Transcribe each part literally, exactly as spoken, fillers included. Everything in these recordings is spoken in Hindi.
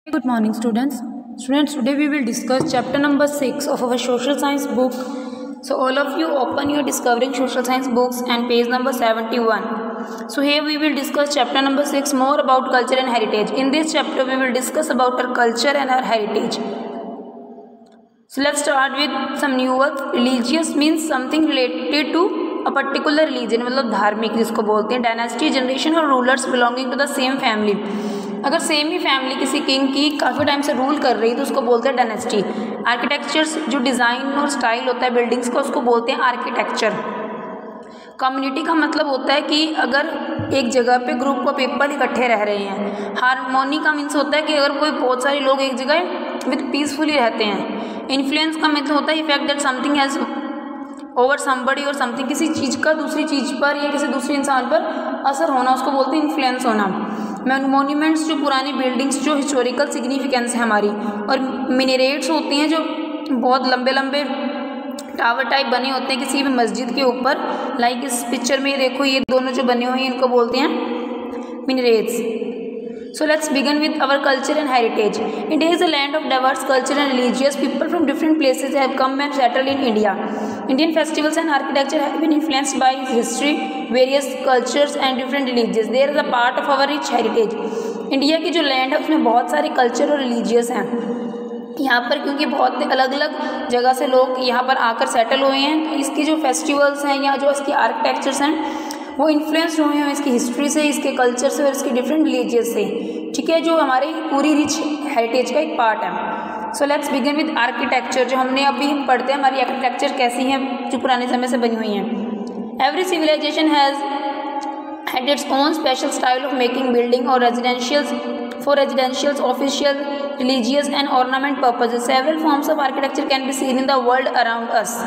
Good morning, students. Students, today we will discuss chapter number six of our social science book. So all of you open your discovering social science books and page number seventy-one. So here we will discuss chapter number six, more about culture and heritage. In this chapter we will discuss about our culture and our heritage. So let's start with some new words. Religious means something related to a particular religion, मतलब धार्मिक जिसको बोलते हैं. डायनेस्टी, जनरेशन और rulers belonging to the same family. अगर सेम ही फैमिली किसी किंग की काफ़ी टाइम से रूल कर रही है तो उसको बोलते हैं डायनेस्टी. आर्किटेक्चर्स, जो डिज़ाइन और स्टाइल होता है बिल्डिंग्स का, उसको बोलते हैं आर्किटेक्चर. कम्युनिटी का मतलब होता है कि अगर एक जगह पे ग्रुप ऑफ पीपल इकट्ठे रह रहे हैं. हारमोनी का मीन्स होता है कि अगर कोई बहुत सारे लोग एक जगह विद पीसफुली रहते हैं. इन्फ्लुएंस का मतलब होता है effect that something has over somebody or something, किसी चीज़ का दूसरी चीज़ पर या किसी दूसरे इंसान पर असर होना, उसको बोलते हैं इन्फ्लुएंस होना. मोन्यूमेंट्स, जो पुरानी बिल्डिंग्स जो हिस्टोरिकल सिग्निफिकेंस है हमारी, और मिनरेट्स होती हैं जो बहुत लंबे लंबे टावर टाइप बने होते हैं किसी भी मस्जिद के ऊपर. लाइक इस पिक्चर में देखो, ये दोनों जो बने हुए हैं इनको बोलते हैं minarets. So let's begin with our culture and heritage. India is a land of diverse culture and religious. People from different places have come and settled in India. Indian festivals and architecture have been influenced by its history, various cultures and different religions. There is a part of our rich heritage. India की जो लैंड है उसमें बहुत सारे कल्चर और रिलीजियस हैं. यहाँ पर क्योंकि बहुत अलग अलग जगह से लोग यहाँ पर आकर सेटल हुए हैं, तो इसकी जो फेस्टिवल्स हैं या जो इसकी आर्किटेक्चर्स हैं वो इन्फ्लुएंस हुए हैं इसकी हिस्ट्री से, इसके कल्चर से और इसके डिफरेंट रिलीजियस से. ठीक है, जो हमारी पूरी रिच हेरिटेज का एक पार्ट है. So let's begin with architecture. जो हमने अभी हम पढ़ते हैं हमारी आर्किटेक्चर कैसी हैं जो पुराने समय से बनी हुई हैं. Every civilization has had its own special style of making building और residentials for residentials, official, religious and ornament purposes. Several forms of architecture can be seen in the world around us.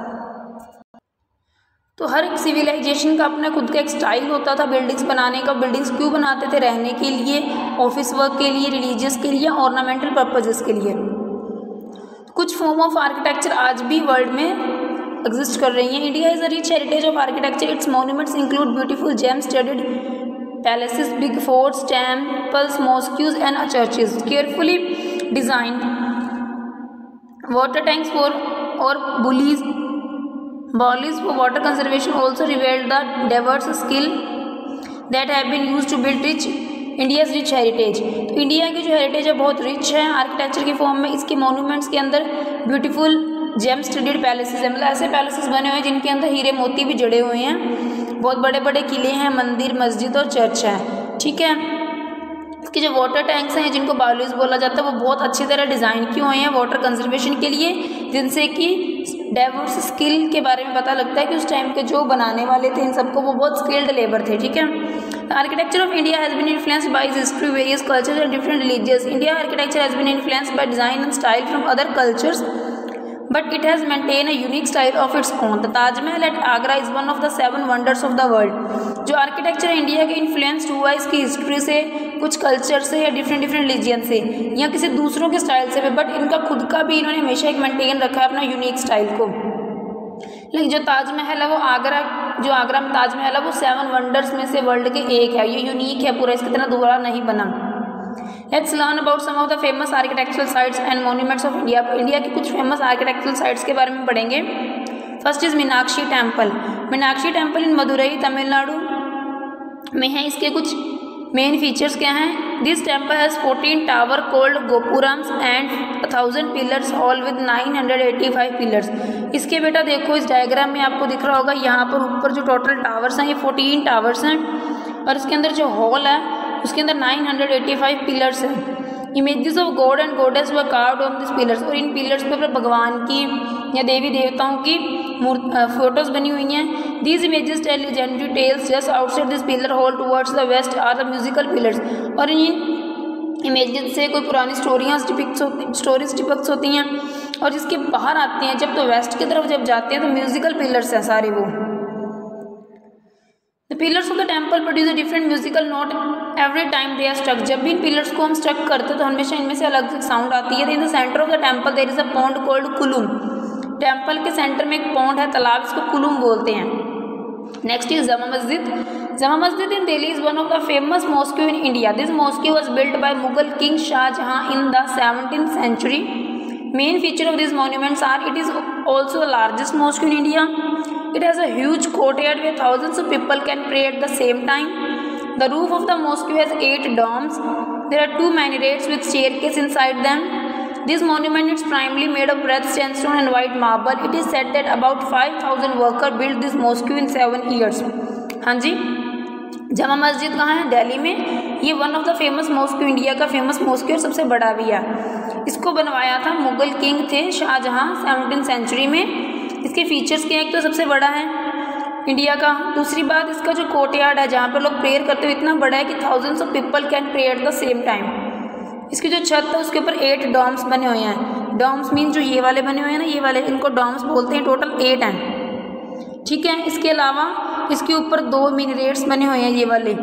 तो हर एक सिविलाइजेशन का अपना खुद का एक स्टाइल होता था बिल्डिंग्स बनाने का. बिल्डिंग्स क्यों बनाते थे? रहने के लिए, ऑफिस वर्क के लिए, रिलीजियस के लिए, ऑर्नामेंटल पर्पजेस के लिए. कुछ फॉर्म ऑफ आर्किटेक्चर आज भी वर्ल्ड में एग्जिस्ट कर रही हैं. India is a rich heritage of architecture. Its monuments include beautiful gem studded palaces, big forts, temples, mosques and churches, carefully designed water tanks for or bullies Bodies for water conservation also revealed the diverse skill that have been used to build rich India's rich heritage. तो इंडिया की जो हेरिटेज है बहुत रिच है आर्किटेक्चर की फॉर्म में. इसके मॉन्यूमेंट्स के अंदर ब्यूटीफुल जेम स्टडीड पैलेसेस हैं, मतलब ऐसे पैलेसेस बने हुए हैं जिनके अंदर हीरे मोती भी जड़े हुए हैं. बहुत बड़े बड़े किले हैं, मंदिर, मस्जिद और चर्च है. ठीक है, इसके जो वाटर टैंक्स हैं जिनको बालूज बोला जाता है वो बहुत अच्छी तरह डिज़ाइन किए हुए हैं वाटर कंजर्वेशन के लिए, जिनसे कि डाइवर्स स्किल के बारे में पता लगता है कि उस टाइम के जो बनाने वाले थे इन सबको वो बहुत स्किल्ड लेबर थे. ठीक है, architecture of India has been influenced by history, various cultures and different religious. India architecture has been influenced by design and style from other cultures, but it has maintained a unique style of its own. The Taj Mahal at Agra is one of the seven wonders of the world. जो आर्किटेक्चर इंडिया के इन्फ्लुएंस हुआ इसकी हिस्ट्री से, कुछ कल्चर से या डिफरेंट डिफरेंट रिलीजन से या किसी दूसरों के स्टाइल से भी, बट इनका खुद का भी इन्होंने हमेशा एक मेंटेन रखा है अपना यूनिक स्टाइल को. लेकिन जो ताजमहल है वो आगरा, जो आगरा में ताजमहल है वो सेवन वंडर्स में से वर्ल्ड के एक है. ये यूनिक है पूरा, इसकी तरह दोबारा नहीं बना. Let's learn about some of the famous architectural sites and monuments of India. India की कुछ फेमस आर्किटेक्चरल साइट्स के बारे में पढ़ेंगे. First is Meenakshi temple. Meenakshi temple in Madurai Tamil Nadu में है. इसके कुछ मेन फीचर्स क्या हैं? This temple has fourteen tower called gopurams and thousand pillars all with nine hundred eighty five pillars. इसके बेटा देखो इस डायग्राम में आपको दिख रहा होगा, यहाँ पर ऊपर जो टोटल टावर्स हैं ये फोर्टीन टावर्स हैं और इसके अंदर जो हॉल है उसके अंदर nine hundred eighty five pillars हैं. Images of god and goddess were carved on this pillars. और इन पिलर्स पे भगवान की या देवी देवताओं की फोटोज बनी हुई हैं. These images tell legendary tales. Just outside this pillar hall towards the west are the musical pillars. और इन इमेजेस से कोई पुरानी स्टोरियाँ डिपिक्ट होती स्टोरीज डिपिक्ट होती हैं और जिसके बाहर आते हैं जब तो वेस्ट की तरफ जब जाते हैं तो म्यूजिकल पिलर्स हैं सारे वो. The pillars of the temple produce a different musical note every time they are struck. जब भी इन पिलर्स को हम स्ट्रक करते हैं तो हमेशा इनमें से अलग साउंड आती है. In the centre of the temple there is a pond called Kulam. Temple के सेंटर में एक पॉन्ड है, तालाब, इसको कुलुम बोलते हैं. Next is Jama Masjid. Jama Masjid in Delhi is one of the famous mosque in India. This mosque was built by Mughal King Shah Jahan in the seventeenth century. Main feature of these monuments are it is also the largest mosque in India. It has a huge courtyard where thousands of people can pray at the same time. The roof of the mosque has eight domes. There are two minarets with staircase inside them. This monument is primarily made of red sandstone and white marble. It is said that about five thousand workers built this mosque in seven years. हाँ जी, जमा मस्जिद कहाँ है? दिल्ली में। ये one of the famous mosque India का फेमस मॉस्क और सबसे बड़ा भी है। इसको बनवाया था मुगल किंग थे शाहजहां सेवनटीन सेंचुरी में। इसके फीचर्स क्या है? एक तो सबसे बड़ा है इंडिया का। दूसरी बात, इसका जो कोर्टयार्ड है जहाँ पर लोग प्रेयर करते हुए इतना बड़ा है कि thousands of people can pray at the same time. इसकी जो छत है उसके ऊपर एट डॉम्स बने हुए हैं। डॉम्स मीन जो ये वाले बने हुए हैं ना, ये वाले, इनको डॉम्स बोलते हैं। टोटल एट हैं, ठीक है। इसके अलावा इसके ऊपर दो मिनरेट्स बने हुए हैं, ये वाले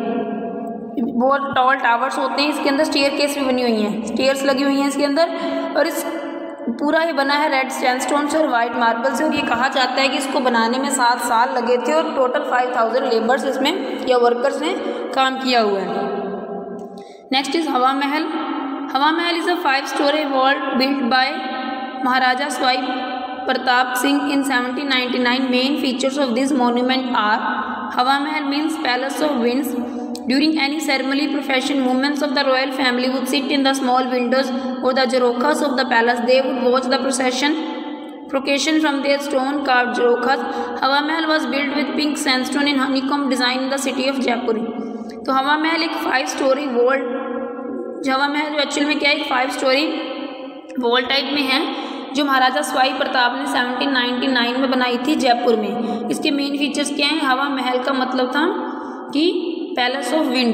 बहुत टॉल टावर्स होते हैं। इसके अंदर स्टेयर केस भी बनी हुई हैं, स्टेयर्स लगी हुई हैं इसके अंदर। और इस पूरा ये बना है रेड सैंडस्टोन से और वाइट मार्बल से। और ये कहा जाता है कि इसको बनाने में सात साल लगे थे और टोटल फाइव थाउजेंड लेबर्स इसमें या वर्कर्स ने काम किया हुआ है। नेक्स्ट इज हवा Mahal. Hawa Mahal is a five storey wall built by Maharaja Sawai Pratap Singh in seventeen ninety-nine. Main features of this monument are Hawa Mahal means palace of winds. During any ceremony, procession, movements of the royal family would sit in the small windows or the jorokhas of the palace. They would watch the procession procession from their stone carved jorokhas. Hawa Mahal was built with pink sandstone in honeycomb design in the city of Jaipur. तो हवा महल एक फाइव स्टोरी वॉल, हवा महल जो एक्चुअल में क्या है, एक फाइव स्टोरी वॉल टाइप में है जो महाराजा स्वाई प्रताप ने सेवनटीन नाइंटी नाइन में बनाई थी जयपुर में। इसके मेन फीचर्स क्या हैं? हवा महल का मतलब था कि palace of wind.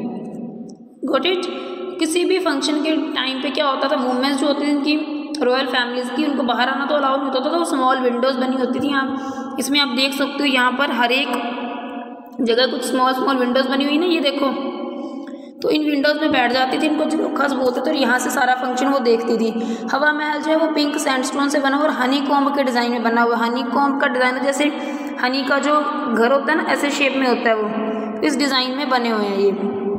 Got it? किसी भी फंक्शन के टाइम पे क्या होता था, वुमेन्स जो होती थी इनकी रॉयल फैमिलीज़ की, उनको बाहर आना तो अलाउ नहीं होता था। वो स्मॉल विंडोज़ बनी होती थी। आप इसमें आप देख सकते हो, यहाँ पर हर एक जगह कुछ स्मॉल स्मॉल विंडोज़ बनी हुई ना, ये देखो। तो इन विंडोज़ में बैठ जाती थी, इनको जोखास बोलते थे और यहाँ से सारा फंक्शन वो देखती थी। हवा महल जो है वो पिंक सैंडस्टोन से बना हुआ और हनी कॉम्ब के डिज़ाइन में बना हुआ। हनी कॉम्ब का डिज़ाइन जैसे हनी का जो घर होता है ना, ऐसे शेप में होता है वो, इस डिज़ाइन में बने हुए हैं ये।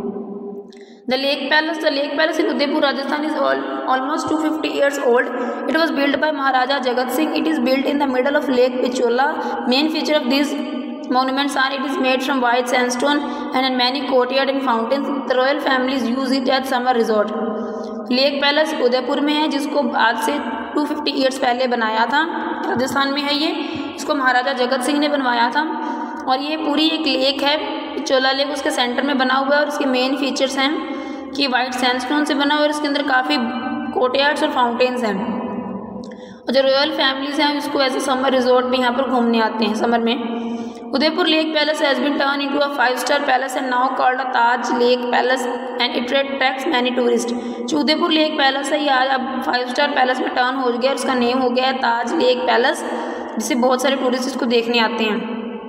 The lake palace. The lake palace in Udaipur Rajasthan is almost two fifty years old. It was build by Maharaja Jagat Singh. It is build in the middle of lake Pichola. Main feature of this monuments are it is made from white sandstone and in many courtyard and fountains. The royal families use it as summer resort. Lake palace Udaipur में है, जिसको आज से टू फिफ्टी ईयर्स पहले बनाया था। राजस्थान में है ये। इसको महाराजा जगत सिंह ने बनवाया था और ये पूरी एक लेक है, पिचोला लेक, उसके सेंटर में बना हुआ है। और इसके मेन फीचर्स हैं कि वाइट सैंडस्टोन से बना हुआ है और इसके अंदर काफ़ी कोर्टयार्ड्स और फाउंटेन्स हैं। और जो रॉयल फैमिलीज हैं उसको एज ए समर रिजॉर्ट भी यहाँ पर घूमने आते हैं समर में। Udaipur lake palace has been turn into a five star palace and now called a Taj lake palace and it attracts many tourist. जो उदयपुर लेक पैलेस है ये आज अब फाइव स्टार पैलेस में टर्न हो गया, उसका नेम हो गया है ताज लेक पैलेस, जिसे बहुत सारे टूरिस्ट इसको देखने आते हैं.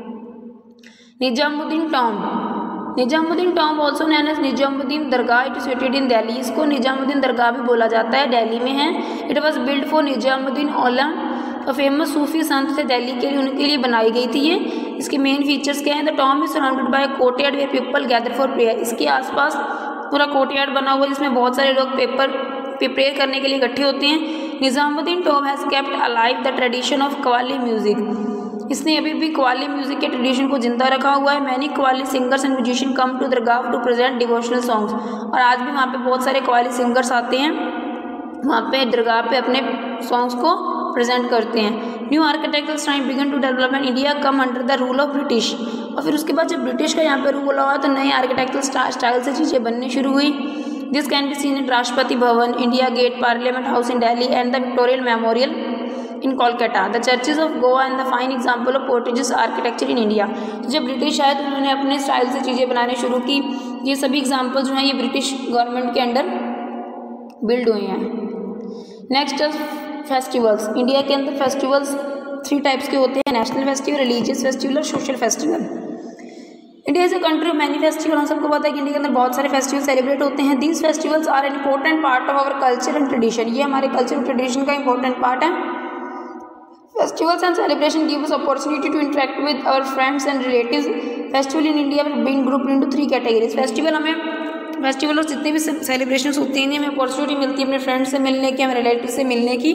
Nizamuddin tomb. Nizamuddin tomb also known as Nizamuddin Dargah. It is situated in Delhi. इसको निजामुद्दीन दरगाह भी बोला जाता है, दिल्ली में है. It was build for Nizamuddin Auliya, तो फेमस सूफी संत थे दिल्ली के लिए, उनके लिए बनाई गई थी ये. इसके मेन फीचर्स क्या हैं? The tomb is surrounded by courtyard where people gather for prayer. इसके आसपास पूरा कोर्टयार्ड बना हुआ है जिसमें बहुत सारे लोग पेपर प्रेयर करने के लिए इकट्ठे होते हैं. Nizamuddin tomb has kept alive the tradition of qawwali music. इसने अभी भी कव्वाली म्यूजिक के ट्रेडिशन को जिंदा रखा हुआ है. Many qawwali singers and musician come to dargah to present devotional songs. और आज भी वहाँ पे बहुत सारे कव्वाली सिंगर्स आते हैं, वहाँ पे दरगाह पे अपने सॉन्ग्स को प्रेजेंट करते हैं. New architectural style began to develop in India come under the rule of British. और फिर उसके बाद जब ब्रिटिश का यहाँ पे रूल हुआ तो नए आर्किटेक्चरल स्टाइल से चीज़ें बननी शुरू हुई. This can be seen in Rashtrapati Bhavan, India Gate, Parliament House in Delhi and the Victoria Memorial in Kolkata. The churches of Goa and the fine example of Portuguese architecture in India. तो जब ब्रिटिश आए तो उन्होंने अपने स्टाइल से चीज़ें बनाने शुरू की. ये सभी एग्जाम्पल जो हैं ये ब्रिटिश गवर्नमेंट के अंडर बिल्ड हुए हैं. Next festivals. इंडिया के अंदर फेस्टिवल्स थ्री टाइप्स के होते हैं: नेशनल फेस्टिवल, रिलीजियस फेस्टिवल और social festival. India is a country of many festival. हम सबको पता है कि इंडिया के अंदर बहुत सारे फेस्टिवल सेलिब्रेट होते हैं. These festivals are an important part of our culture and tradition. ये हमारे कल्चर और ट्रेडिशन का इंपॉर्टेंट पार्ट है. Festivals and celebration give us opportunity to interact with our friends and relatives. Festival in India being grouped into three categories. Festival हमें फेस्टिवल और जितने भी सेलिब्रेशंस होती हैं हमें अपॉर्चुनिटी मिलती है अपने फ्रेंड्स से मिलने की, हमें रिलेटिव से मिलने की।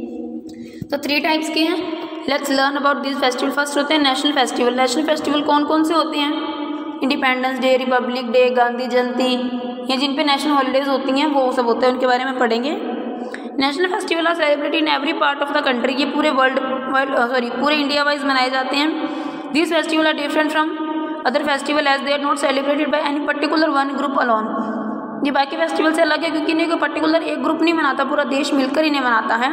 तो थ्री टाइप्स के हैं। Let's learn about this festival. First होते हैं नेशनल फेस्टिवल। नेशनल फेस्टिवल कौन कौन से होते हैं? Independence day, republic day, Gandhi Jayanti, ये जिन पे नेशनल हॉलीडेज होती हैं वो सब होते हैं, उनके बारे में पढ़ेंगे। National festival are celebrated in every part of the country. ये पूरे वर्ल्ड वर्ल्ड सॉरी पूरे इंडिया वाइज मनाए जाते हैं। This festival are different from other festival as they are not celebrated by any particular one group alone. ये बाकी फेस्टिवल से अलग है क्योंकि इन्हें कोई पर्टिकुलर एक ग्रुप नहीं मनाता, पूरा देश मिलकर इन्हें मनाता है।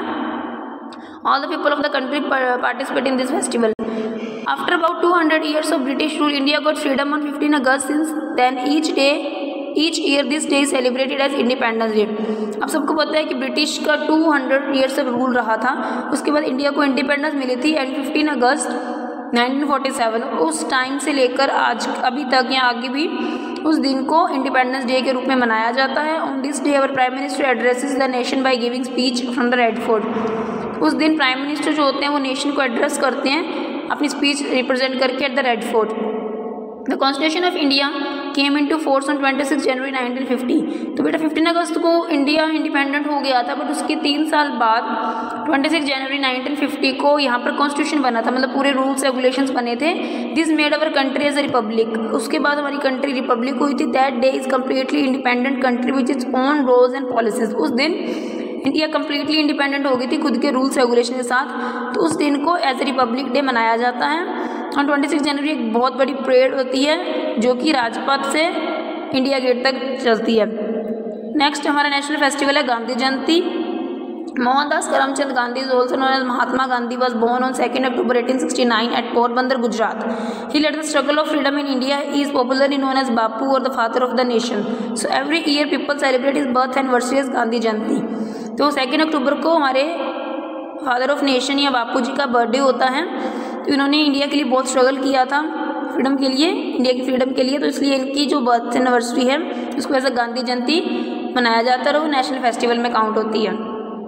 All the people of the country participate in this festival. After about two hundred years of British rule, India got freedom on fifteenth August. Since then, each day, each year, this day is celebrated as Independence Day. अब सबको पता है कि ब्रिटिश का two hundred years से रूल रहा था, उसके बाद इंडिया को इंडिपेंडेंस मिली थी and fifteen August nineteen forty seven. उस टाइम से लेकर आज अभी तक या आगे भी उस दिन को इंडिपेंडेंस डे के रूप में मनाया जाता है। On this day our prime minister addresses the nation by giving speech from the red fort. उस दिन प्राइम मिनिस्टर जो होते हैं वो नेशन को एड्रेस करते हैं अपनी स्पीच रिप्रेजेंट करके at the red fort. The constitution of India came into force on twenty six January nineteen fifty. तो बेटा फिफ्टीन अगस्त को इंडिया इंडिपेंडेंट हो गया था, बट उसके तीन साल बाद twenty six January nineteen fifty को यहाँ पर कॉन्स्टिट्यूशन बना था, मतलब पूरे रूल्स रेगुलेशंस बने थे। This made our country as a republic. उसके बाद हमारी कंट्री रिपब्लिक हुई थी। That day is completely independent country which is own rules and policies. उस दिन इंडिया कम्प्लीटली इंडिपेंडेंट हो गई थी खुद के रूल्स रेगुलेशन के साथ, तो उस दिन को एज ए रिपब्लिक डे मनाया जाता है। और ट्वेंटी सिक्स जनवरी एक बहुत बड़ी परेड होती है जो कि राजपथ से इंडिया गेट तक चलती है। नेक्स्ट हमारा नेशनल फेस्टिवल है Gandhi Jayanti. Mohandas Karamchand Gandhi is also known as Mahatma Gandhi was born on second October eighteen sixty nine at Porbandar, Gujarat. He led the struggle of freedom in India. He is popularly known as Bapu और the father of the nation. So every year people celebrate his birth anniversary as Gandhi Jayanti. तो सेकेंड अक्टूबर को हमारे फादर ऑफ नेशन या बापू जी का बर्थडे होता है। तो इन्होंने इंडिया के लिए बहुत स्ट्रगल किया था फ्रीडम के लिए, इंडिया की फ्रीडम के लिए, तो इसलिए इनकी जो बर्थ एनिवर्सरी है उसको एज अ गांधी जयंती मनाया जाता है और वो नेशनल फेस्टिवल में काउंट होती है।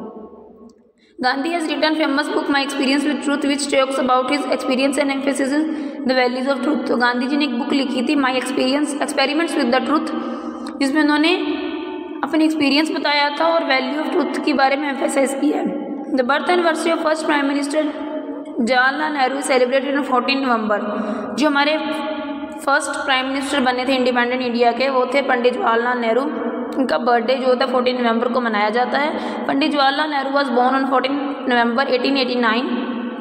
Gandhi has written famous book my experience with truth which talks about his experience and emphasis the values of truth. तो गांधी जी ने एक बुक लिखी थी my experience experiments with the truth, जिसमें उन्होंने अपने एक्सपीरियंस बताया था और वैल्यू ऑफ ट्रूथ के बारे में एम्फेसाइज किया है। The birth anniversary of first prime minister Jawaharlal Nehru celebrated on fourteen November. जो हमारे फर्स्ट प्राइम मिनिस्टर बने थे इंडिपेंडेंट इंडिया के वो थे पंडित जवाहरलाल नेहरू। उनका बर्थडे जो होता है फोर्टीन नवंबर को मनाया जाता है। Pandit Jawaharlal Nehru was born on fourteen November eighteen eighty nine.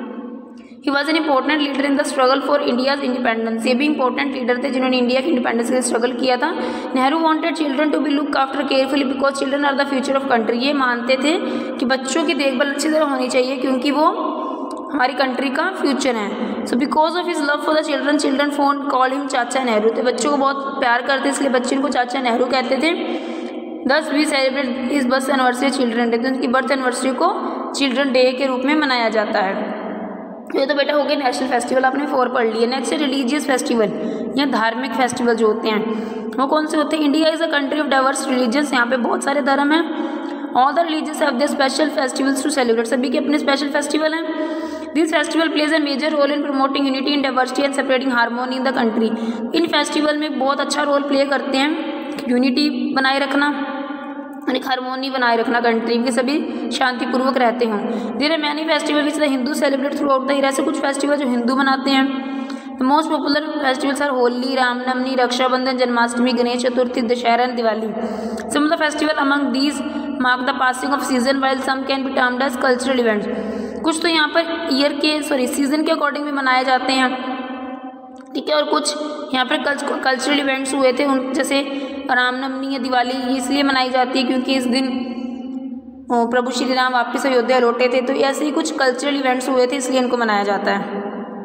He was an important leader in the struggle for India's independence. ये भी इंपॉर्टेंट लीडर थे जिन्होंने इंडिया की इंडिपेंडेंस के लिए स्ट्रगल किया था। Nehru wanted children to be look after carefully because children are the future of country. ये मानते थे कि बच्चों की देखभाल अच्छी तरह होनी चाहिए क्योंकि वो हमारी कंट्री का फ्यूचर है। So because of his love for the children children fondly call him Chacha Nehru. तो बच्चों को बहुत प्यार करते इसलिए बच्चे इनको चाचा नेहरू कहते थे। Thus we celebrate his birth anniversary children day. तो उनकी बर्थ एनिवर्सरी को चिल्ड्रन डे के रूप में मनाया जाता है। ये तो बेटा हो गया नेशनल फेस्टिवल, आपने फोर पढ़ लिया। नेक्स्ट है रिलीजियस फेस्टिवल या धार्मिक फेस्टिवल जो होते हैं वो कौन से होते हैं? India is a country of diverse religions. यहाँ पे बहुत सारे धर्म हैं। All the religions have their special festivals to celebrate. सभी के अपने स्पेशल फेस्टिवल हैं। This festival plays a major role in promoting unity in diversity and separating harmony in the country. इन फेस्टिवल में बहुत अच्छा रोल प्ले करते हैं यूनिटी बनाए रखना और एक हारमोनी बनाए रखना, कंट्री के सभी शांतिपूर्वक रहते हों। There are many festival which the Hindu celebrate throughout the year. ऐसे कुछ फेस्टिवल जो हिंदू मनाते हैं। The most popular festivals are Holi, Ramnavami, Rakshabandhan, Janmashtami, Ganesh Chaturthi, Dussehra and Diwali. Some of the festival among these mark the passing of season while some can be termed as cultural events. कुछ तो यहाँ पर ईयर के सॉरी सीजन के अकॉर्डिंग भी मनाए जाते हैं, ठीक है, और कुछ यहाँ पर कल्चरल इवेंट्स हुए थे उन जैसे रामनवमी या दिवाली इसलिए मनाई जाती है क्योंकि इस दिन प्रभु श्री राम वापस अयोध्या लौटे थे। तो ऐसे ही कुछ कल्चरल इवेंट्स हुए थे इसलिए इनको मनाया जाता है।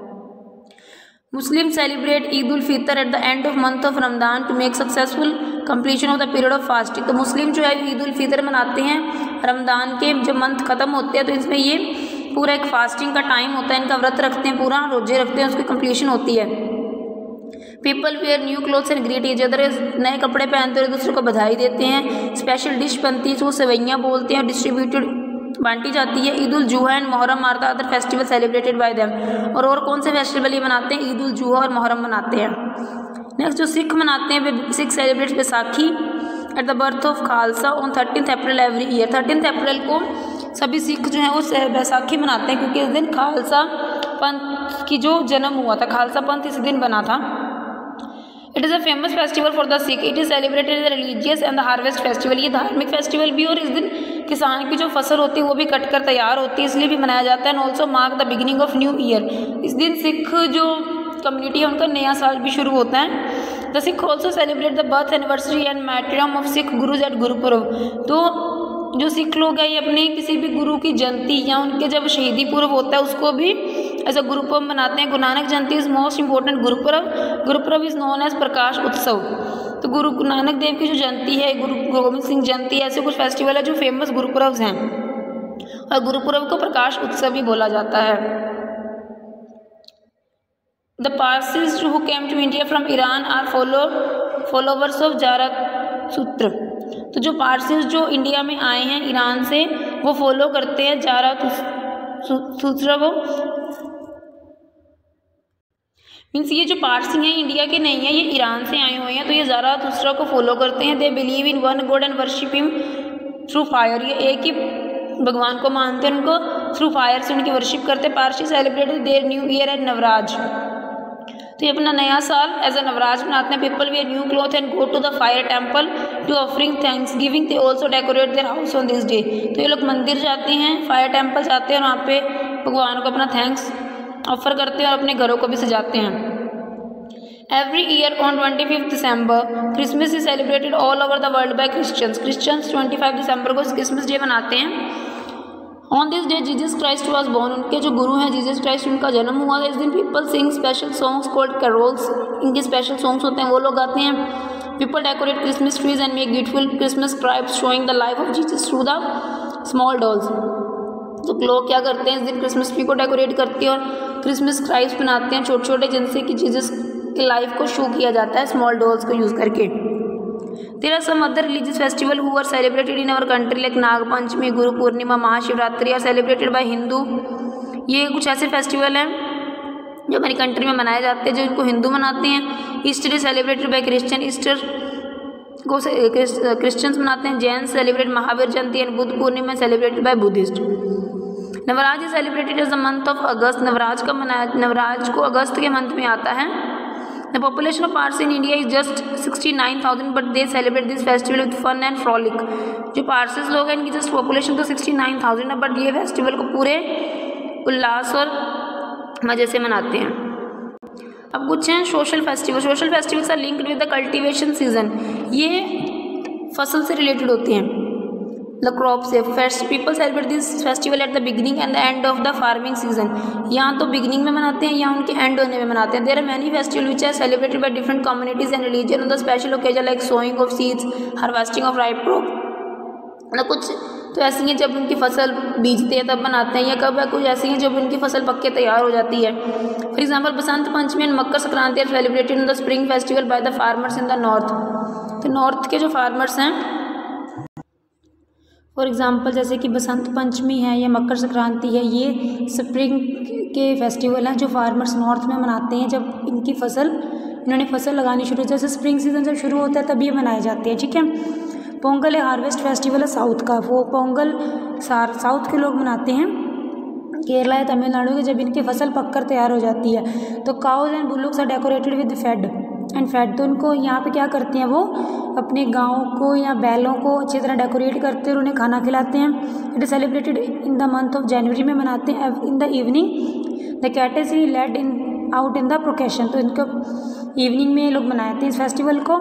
Muslim celebrate Eid ul Fitr at the end of month of Ramadan to make successful completion of the period of fasting. तो मुस्लिम जो है ईद उल फितर मनाते हैं रमदान के जब मंथ खत्म होते हैं, तो इसमें ये पूरा एक फास्टिंग का टाइम होता है, इनका व्रत रखते हैं, पूरा रोजे रखते हैं, उसकी कंप्लीशन होती है। People wear new clothes and greet each other. नए कपड़े पहनते हुए दूसरे को बधाई देते हैं। स्पेशल डिश बनती है जो सेवैयाँ बोलते हैं, डिस्ट्रीब्यूटेड बांटी जाती है। Eid ul Zuha and Muharram are the other festival celebrated by them. और और कौन से फेस्टिवल ये मनाते हैं? ईद उल जुहा और मोहर्रम मनाते हैं। नेक्स्ट जो सिख मनाते हैं, Sikh celebrate Baisakhi at the birth of Khalsa on thirteen April every year. Thirteen April को सभी सिख जो है वो बैसाखी मनाते हैं, क्योंकि इस दिन खालसा पंथ की जो जन्म हुआ था, खालसा पंथ इस दिन बना था। It is a famous festival for the Sikh. It is celebrated as religious and the harvest festival. ये धार्मिक फेस्टिवल भी, और इस दिन किसान की जो फसल होती है वो भी कट कर तैयार होती है, इसलिए भी मनाया जाता है। And also mark the beginning of new year. इस दिन सिख जो कम्युनिटी है उनका नया साल भी शुरू होता है। The Sikh also celebrate the birth anniversary and martyrdom of Sikh gurus at Gurpurab. तो जो सिख लोग हैं ये अपने किसी भी गुरु की जयंती या उनके जब शहीदी पूर्व होता है उसको भी ऐसा गुरुपर्व मनाते हैं। Guru Nanak Jayanti is most important Gurpurab. Gurpurab is known as Prakash Utsav. तो गुरु नानक देव की जो जयंती है, गुरु गोविंद सिंह जयंती, ऐसे कुछ फेस्टिवल है जो फेमस गुरुपर्व हैं, और गुरुपर्व को प्रकाश उत्सव भी बोला जाता है। The Parsis who came to India from Iran are follow followers of Zarathustra. तो जो पारसीज जो इंडिया में आए हैं ईरान से, वो फॉलो करते हैं जाराथुस्त्र को। मीन्स ये जो पारसी हैं इंडिया के नहीं है, ये ईरान से आए हुए हैं, तो ये जाराथुस्त्र को फॉलो करते हैं। They believe in one god and worship him through fire. ये एक ही भगवान को मानते हैं, उनको थ्रू फायर से उनकी वर्शिप करते हैं। Parsi celebrate their new year and Navroz. तो ये अपना नया साल एज ए नवराज मनाते हैं। People wear new cloth and go to the fire temple to offering thanks giving. They also decorate their house on this day. तो ये लोग मंदिर जाते हैं, फायर टेम्पल जाते हैं, और वहाँ पे भगवान को अपना थैंक्स ऑफर करते हैं और अपने घरों को भी सजाते हैं। Every year on twenty fifth December Christmas is celebrated all over the world by Christians. Christians twenty five December को क्रिसमस डे मनाते हैं। On this day Jesus Christ was born. उनके जो गुरु हैं जीसस क्राइस्ट, उनका जन्म हुआ था। इस दिन people sing special songs called carols. इनके स्पेशल सॉन्ग्स होते हैं, वो लोग गाते हैं। People decorate Christmas trees and make beautiful Christmas cribs showing the life of Jesus through the small dolls. तो लोग क्या करते हैं, इस दिन क्रिसमस ट्री को डेकोरेट करते हैं और क्रिसमस क्राइब्स बनाते हैं छोटे छोटे, जिनसे कि जीसस की लाइफ को शो किया जाता है स्मॉल डॉल्स को यूज़ करके। There are some other religious festival who are celebrated in our country like Nag Panchami, Guru Purnima, Mahashivratri are celebrated by Hindu. ये कुछ ऐसे फेस्टिवल हैं जो हमारी कंट्री में मनाए जाते हैं, जो इनको हिंदू मनाते हैं। Easter is celebrated by Christian. Easter को क्रिश्चियंस मनाते हैं। Jain celebrate Mahavir Jayanti and Buddha Purnima celebrated by Buddhist. Navraj is celebrated as the month of August. Navraj का मनाया नवराज को अगस्त के मंथ में आता है। The population of Parsi in India is just sixty nine thousand but they celebrate this festival with fun and frolic. जो पारसीज लोग हैं इनकी जस्ट पॉपुलेशन तो सिक्सटी नाइन थाउजेंड है, बट ये फेस्टिवल को पूरे उल्लास और मज़े से मनाते हैं। अब कुछ हैं social festival. Social festivals are linked with the cultivation season. ये फसल से रिलेटेड होते हैं, द क्रॉप से। First people celebrate this festival at the beginning and the end of the farming season. यहाँ तो बिगिनिंग में मनाते हैं या उनके एंड होने में मनाते हैं। There are many festival which are celebrated by different communities and religion on the special occasion like sowing of seeds, harvesting of ripe crop. मतलब कुछ तो ऐसी हैं जब उनकी फसल बीजते हैं तब बनाते हैं, या कब है कुछ ऐसी हैं जब उनकी फसल पक के तैयार हो जाती है। For example Basant Panchami and Makar Sankranti are celebrated in the spring festival by the farmers in the north. तो नॉर्थ के जो फार्मर्स हैं, फॉर एग्ज़ाम्पल जैसे कि बसंत पंचमी है या मकर संक्रांति है, ये स्प्रिंग के फेस्टिवल हैं जो फार्मर्स नॉर्थ में मनाते हैं। जब इनकी फसल इन्होंने फसल लगानी शुरू, जैसे स्प्रिंग सीजन जब शुरू होता है तब ये मनाए जाते हैं, ठीक है। पोंगल है हार्वेस्ट फेस्टिवल है साउथ का। वो पोंगल सार साउथ के लोग मनाते हैं, केरला या तमिलनाडु के, जब इनकी फसल पककर तैयार हो जाती है। तो cows and bullocks are decorated with fed and fat. तो उनको यहाँ पे क्या करते हैं, वो अपने गाँव को या बैलों को अच्छी तरह डेकोरेट करते हैं और उन्हें खाना खिलाते हैं। It is celebrated in the month of January में मनाते हैं। In the evening the cattle is led in out in the procession. तो इनको इवनिंग में लोग मनाते हैं इस फेस्टिवल को।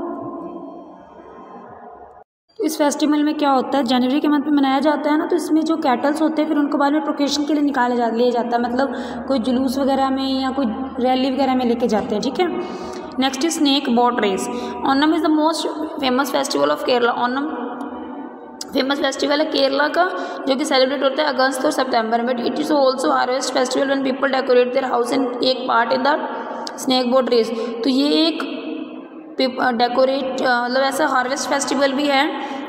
तो इस फेस्टिवल में क्या होता है, जनवरी के मंथ में मनाया जाता है ना, तो इसमें जो कैटल्स होते हैं फिर उनको बाद में प्रोकेशन के लिए निकाले जा ले जाता है, मतलब कोई जुलूस वगैरह में या कोई रैली वगैरह में लेके जाते हैं, ठीक है। Next is snake boat race. Onam is the most famous festival of Kerala. Onam famous festival है केरला का, जो कि सेलिब्रेट होता है अगस्त और सितंबर में। It is also harvest festival when people decorate their house and take part in the snake boat race. तो ये एक डेकोरेट मतलब ऐसा हार्वेस्ट फेस्टिवल भी है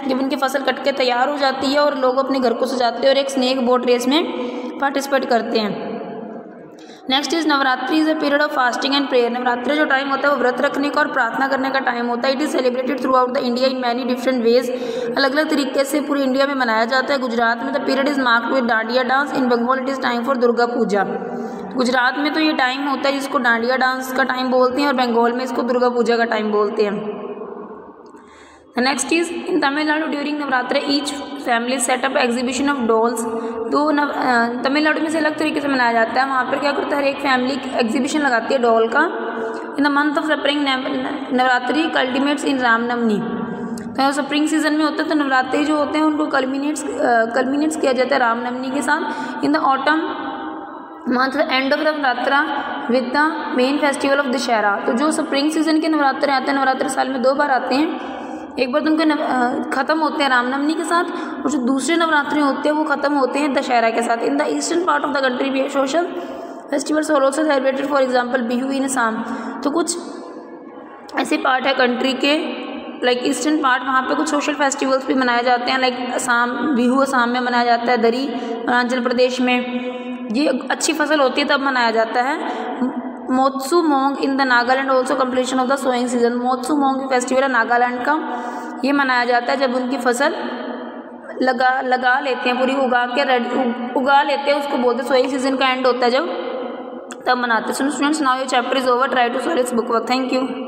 जब उनकी फसल कट के तैयार हो जाती है और लोग अपने घर को सजाते हैं और एक स्नेक बोट रेस में पार्टिसिपेट करते हैं। Next is Navratri is a period of fasting and prayer. Navratri जो टाइम होता है वो व्रत रखने का और प्रार्थना करने का टाइम होता है। It is celebrated throughout the India in many different ways. अलग अलग तरीके से पूरे इंडिया में मनाया जाता है। गुजरात में the period is marked with dandiya dance. In Bengal it is time for Durga Puja. Gujarat में तो ये टाइम होता है जिसको डांडिया डांस का टाइम बोलते हैं और बंगाल में इसको दुर्गा पूजा का टाइम बोलते हैं। Next is in Tamil Nadu during Navratri each family setup exhibition of dolls. तो तमिलनाडु में से अलग तरीके से मनाया जाता है। वहाँ पर क्या करता है, हर एक फैमिली एग्जीबिशन लगाती है डॉल का। In the month of spring Navratri culminates in Ramnavami. तो स्प्रिंग सीजन में होता है तो नवरात्रि जो होते हैं उनको कल्मिनेट्स कल्मिनेट्स किया जाता है रामनवमी के साथ। In the autumn month end of Navratra with the main festival of Dussehra. तो जो स्प्रिंग सीजन के नवरात्रे आते हैं, नवरात्रे साल में दो बार आते हैं, एक बार तो उनके ख़त्म होते हैं रामनवमी के साथ और जो दूसरे नवरात्रि होते हैं वो ख़त्म होते हैं दशहरा के साथ। In the eastern part of the country भी social festivals are also celebrated, for example Bihu in Assam. तो कुछ ऐसे पार्ट है कंट्री के, लाइक ईस्टर्न पार्ट, वहाँ पे कुछ सोशल फेस्टिवल्स भी मनाए जाते हैं। लाइक असम, बिहू असम में मनाया जाता है। दरी अरुणाचल प्रदेश में ये अच्छी फसल होती है तब मनाया जाता है। Moatsu Mong in the Nagaland also completion of the sowing season. Moatsu Mong festival है नागालैंड का, ये मनाया जाता है जब उनकी फसल लगा लगा लेते हैं, पूरी उगा के रेडी उगा लेते हैं, उसको बोलते हैं सोइंग सीजन का एंड होता है जब, तब मनाते हैं। So students now your chapter is over, try to solve its book work. Thank you.